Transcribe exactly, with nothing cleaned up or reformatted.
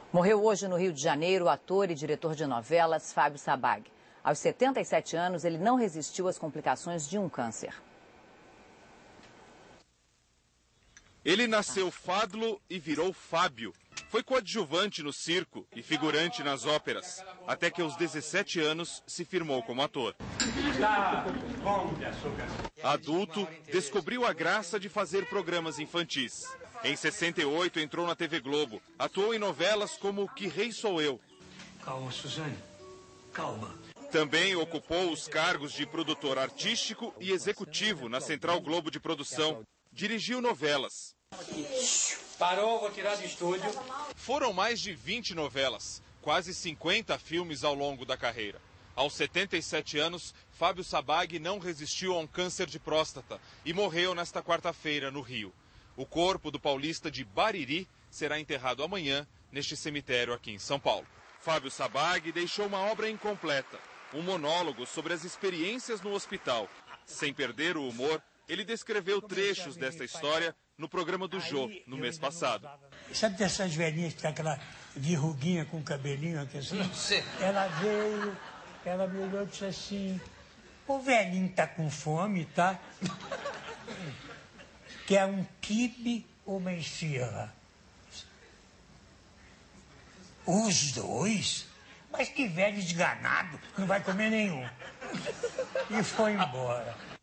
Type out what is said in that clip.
Morreu hoje no Rio de Janeiro o ator e diretor de novelas Fábio Sabag. Aos setenta e sete anos, ele não resistiu às complicações de um câncer. Ele nasceu Fadlo e virou Fábio. Foi coadjuvante no circo e figurante nas óperas, até que aos dezessete anos se firmou como ator. Adulto, descobriu a graça de fazer programas infantis. Em sessenta e oito entrou na T V Globo, atuou em novelas como Que Rei Sou Eu. Calma, Suzane, calma. Também ocupou os cargos de produtor artístico e executivo na Central Globo de Produção. Dirigiu novelas. Parou, vou tirar do estúdio. Foram mais de vinte novelas, quase cinquenta filmes ao longo da carreira. Aos setenta e sete anos, Fábio Sabag não resistiu a um câncer de próstata e morreu nesta quarta-feira, no Rio. O corpo do paulista de Bariri será enterrado amanhã neste cemitério aqui em São Paulo. Fábio Sabag deixou uma obra incompleta, um monólogo sobre as experiências no hospital. Sem perder o humor, ele descreveu trechos desta história no programa do Jô, no mês passado. Sabe dessas velhinhas que tem aquela verruguinha com o cabelinho aqui assim? Ela veio, ela me olhou e disse assim, o velhinho tá com fome, tá? Quer um quibe ou uma esfirra? Os dois? Mas que velho desganado, não vai comer nenhum. E foi embora.